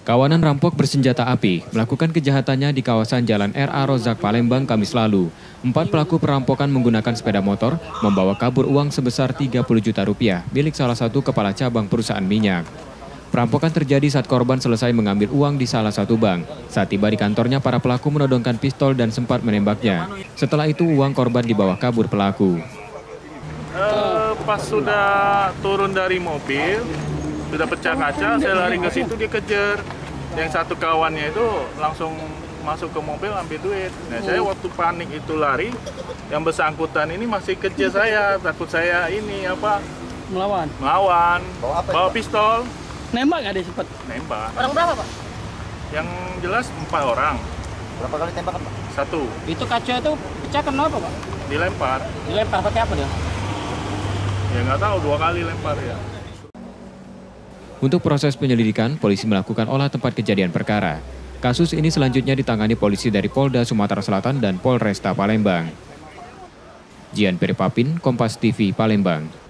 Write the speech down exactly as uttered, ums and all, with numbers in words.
Kawanan rampok bersenjata api melakukan kejahatannya di kawasan Jalan R A Rozak, Palembang, Kamis lalu. Empat pelaku perampokan menggunakan sepeda motor membawa kabur uang sebesar tiga puluh juta rupiah milik salah satu kepala cabang perusahaan minyak. Perampokan terjadi saat korban selesai mengambil uang di salah satu bank. Saat tiba di kantornya, para pelaku menodongkan pistol dan sempat menembaknya. Setelah itu uang korban dibawa kabur pelaku. Uh, pas sudah turun dari mobil, sudah pecah kaca, saya lari ke situ, dia kejar. Yang satu kawannya itu langsung masuk ke mobil ambil duit. Nah, saya waktu panik itu lari, yang bersangkutan ini masih kejar saya, takut saya ini apa? Melawan. Melawan. Bawa apa? Bawa pistol. Nembak nggak dia sempat? Nembak. Orang berapa, Pak? Yang jelas empat orang. Berapa kali tembakan, Pak? Satu. Itu kaca itu pecah kenapa, Pak? Dilempar. Dilempar pakai apa dia? Ya nggak tahu, dua kali lempar ya. Untuk proses penyelidikan, polisi melakukan olah tempat kejadian perkara. Kasus ini selanjutnya ditangani polisi dari Polda Sumatera Selatan dan Polresta Palembang. Jian Peripapin, Kompas T V, Palembang.